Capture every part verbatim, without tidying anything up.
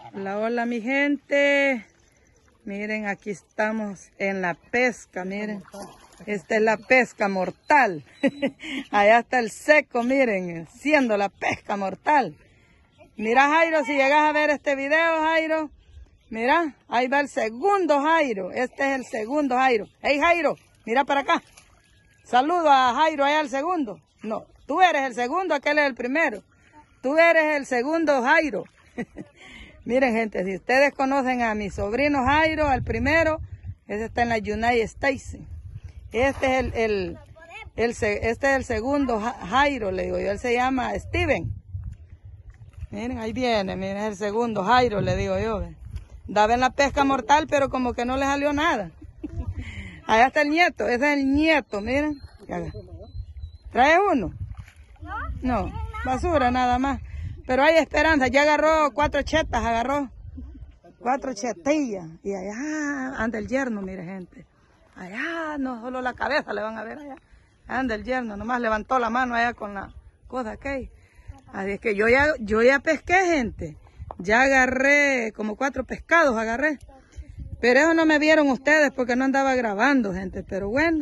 Hola, hola mi gente. Miren, aquí estamos en la pesca, miren. Esta es la pesca mortal. Allá está el seco, miren, siendo la pesca mortal. Mira, Jairo, si llegas a ver este video, Jairo. Mira, ahí va el segundo Jairo. Este es el segundo Jairo. Hey, Jairo, mira para acá. Saludo a Jairo, allá el segundo. No, tú eres el segundo, aquel es el primero. Tú eres el segundo Jairo. Miren, gente, si ustedes conocen a mi sobrino Jairo, al primero, ese está en la United States. Este es el, el, el, este es el segundo Jairo, le digo yo. Él se llama Steven. Miren, ahí viene, miren, es el segundo Jairo, le digo yo. Daba en la pesca mortal, pero como que no le salió nada. Allá está el nieto, ese es el nieto, miren. ¿Trae uno? No, basura nada más. Pero hay esperanza, ya agarró cuatro chetas, agarró cuatro chetillas. Y allá anda el yerno, mire gente. Allá, no solo la cabeza le van a ver allá. Anda el yerno, nomás levantó la mano allá con la cosa que hay. Así es que yo ya, yo ya pesqué, gente. Ya agarré como cuatro pescados, agarré. Pero eso no me vieron ustedes porque no andaba grabando, gente. Pero bueno,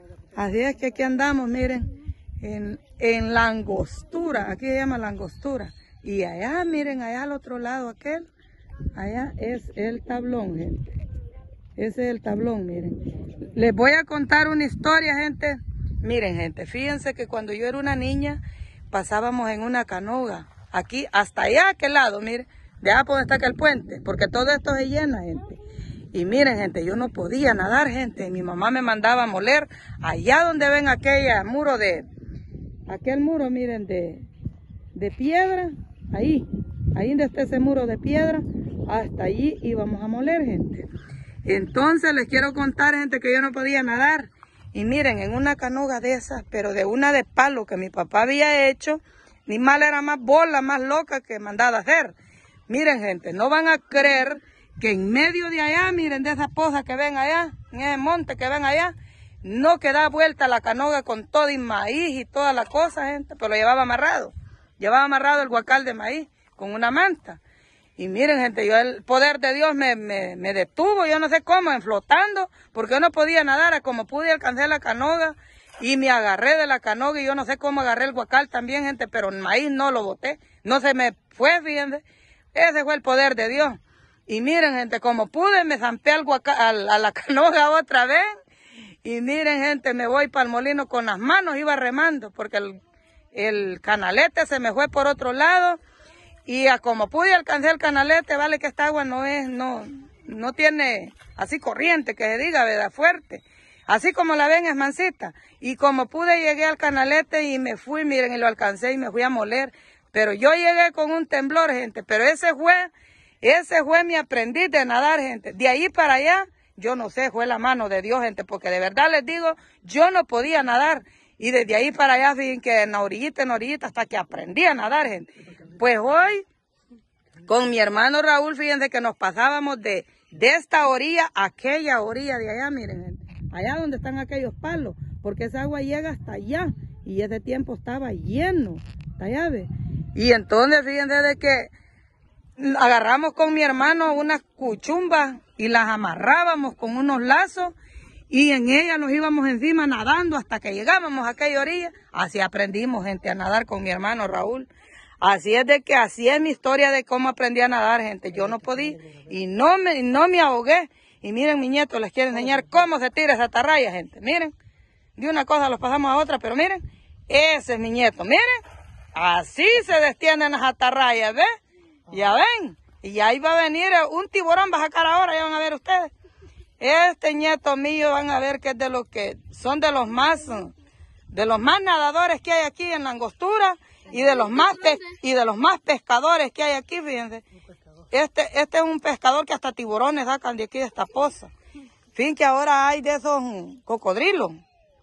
así es que aquí andamos, miren, en, en langostura. Aquí se llama langostura. Y allá, miren, allá al otro lado, aquel, allá es el tablón, gente. Ese es el tablón, miren. Les voy a contar una historia, gente. Miren, gente, fíjense que cuando yo era una niña, pasábamos en una canoa. Aquí, hasta allá, a aquel lado, miren. De allá por donde está aquel puente, porque todo esto se llena, gente. Y miren, gente, yo no podía nadar, gente. Y mi mamá me mandaba a moler allá donde ven aquella muro de... Aquel muro, miren, de, de piedra. Ahí, ahí donde está ese muro de piedra, hasta allí íbamos a moler, gente. Entonces les quiero contar, gente, que yo no podía nadar. Y miren, en una canoa de esas, pero de una de palo que mi papá había hecho, mi mal era más bola, más loca que mandada a hacer. Miren, gente, no van a creer que en medio de allá, miren, de esas pozas que ven allá, en ese monte que ven allá, no queda vuelta la canoa con todo y maíz y toda la cosa, gente, pero lo llevaba amarrado. Llevaba amarrado el guacal de maíz con una manta. Y miren, gente, yo el poder de Dios me, me, me detuvo, yo no sé cómo, en flotando, porque yo no podía nadar, a como pude alcanzar la canoa y me agarré de la canoa y yo no sé cómo agarré el guacal también, gente, pero el maíz no lo boté, no se me fue, fíjense. Ese fue el poder de Dios. Y miren, gente, como pude, me zampé al guacal, a la canoa otra vez. Y miren, gente, me voy para el molino con las manos, iba remando, porque el... El canalete se me fue por otro lado y a como pude alcanzar el canalete, vale que esta agua no es, no, no tiene así corriente, que se diga, ¿verdad? Fuerte. Así como la ven es mansita. Y como pude llegué al canalete y me fui, miren, y lo alcancé y me fui a moler. Pero yo llegué con un temblor, gente. Pero ese fue, ese fue mi aprendiz de nadar, gente. De ahí para allá, yo no sé, fue la mano de Dios, gente, porque de verdad les digo, yo no podía nadar. Y desde ahí para allá, fíjense que en la orillita, en la orillita, hasta que aprendí a nadar, gente. Pues hoy, con mi hermano Raúl, fíjense que nos pasábamos de, de esta orilla a aquella orilla de allá, miren, gente. Allá donde están aquellos palos, porque esa agua llega hasta allá. Y ese tiempo estaba lleno, hasta allá, ¿ve? Y entonces, fíjense de que agarramos con mi hermano unas cuchumbas y las amarrábamos con unos lazos. Y en ella nos íbamos encima nadando hasta que llegábamos a aquella orilla. Así aprendimos, gente, a nadar con mi hermano Raúl. Así es de que así es mi historia de cómo aprendí a nadar, gente. Yo no podía y no me, no me ahogué. Y miren, mi nieto les quiere enseñar cómo se tira esa atarraya, gente. Miren, de una cosa los pasamos a otra, pero miren, ese es mi nieto. Miren, así se destienden las atarrayas, ¿ves? Ya ven. Y ahí va a venir un tiburón, va a sacar ahora, ya van a ver ustedes. Este nieto mío van a ver que es de los que son de los más de los más nadadores que hay aquí en Langostura y de los más y de los más pescadores que hay aquí, fíjense. Este este es un pescador que hasta tiburones sacan de aquí de esta poza. Fíjense que ahora hay de esos cocodrilos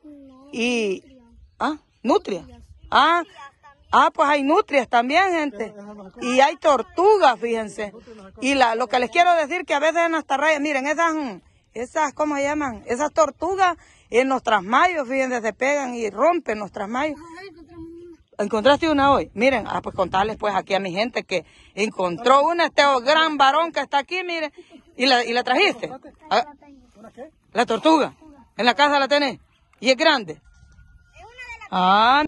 y ah, nutrias. Ah, ah, pues hay nutrias también, gente. Y hay tortugas, fíjense. Y la, lo que les quiero decir que a veces en las atarrayas, miren, esas Esas, ¿cómo se llaman? Esas tortugas en los trasmayos, fíjense, se pegan y rompen los trasmayos. ¿Encontraste una hoy? Miren, ah, pues contarles pues aquí a mi gente que encontró una, este gran varón que está aquí, miren. ¿Y la, y la trajiste? Ah, ¿la tortuga? ¿En la casa la tenés? ¿Y es grande? Ah.